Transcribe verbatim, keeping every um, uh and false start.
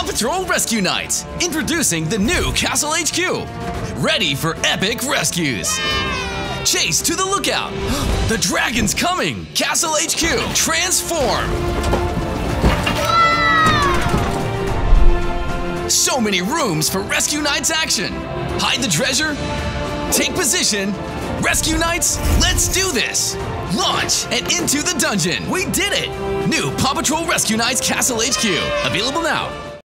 Paw Patrol Rescue Nights! Introducing the new Castle H Q! Ready for epic rescues! Chase to the lookout! The dragon's coming! Castle H Q, transform! So many rooms for Rescue Nights action! Hide the treasure? Take position! Rescue Nights, let's do this! Launch and into the dungeon! We did it! New Paw Patrol Rescue Nights Castle H Q, available now.